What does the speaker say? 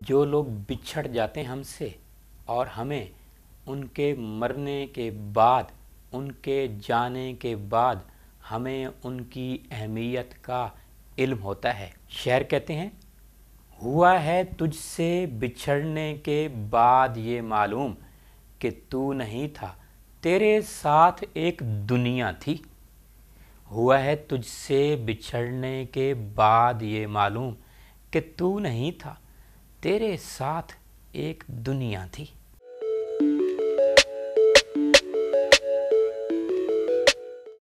जो लोग बिछड़ जाते हैं हमसे और हमें उनके मरने के बाद, उनके जाने के बाद हमें उनकी अहमियत का इल्म होता है। शायर कहते हैं, हुआ है तुझसे बिछड़ने के बाद ये मालूम कि तू नहीं था, तेरे साथ एक दुनिया थी। हुआ है तुझसे बिछड़ने के बाद ये मालूम कि तू नहीं था, तेरे साथ एक दुनिया थी।